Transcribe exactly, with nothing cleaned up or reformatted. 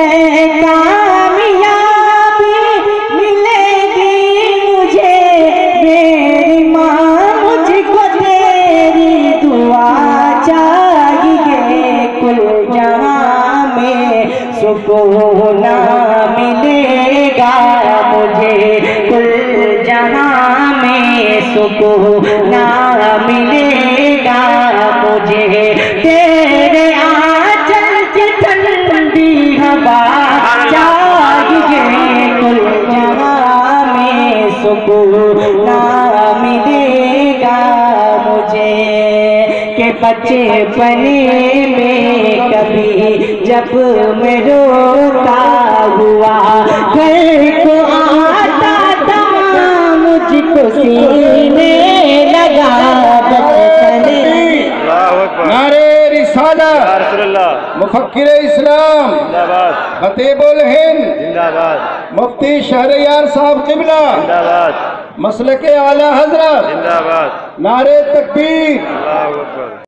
कामयाबी मिलेगी मुझे, मेरी माँ मुझको तेरी दुआ चाहिए। कुल जहां में सुकून मिलेगा मुझे, कुल जहां में सुकून मिलेगा मुझे। तेरे आंचल की ठंडी हवा चाहिए, कुल जहां में सुकून मिलेगा मुझे। के बचपने में कभी जब मैं रोता हुआ घर को आता था, मुझको सीने लगा बचपने। नारे रिसालत, मुफक्किर इस्लाम, खतीबुल हिंद, मुफ्ती शहरयार साहब क़िबला, मसलके आला हजरत, नारे तकबीर।